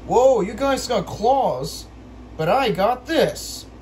Whoa, you guys got claws, but I got this.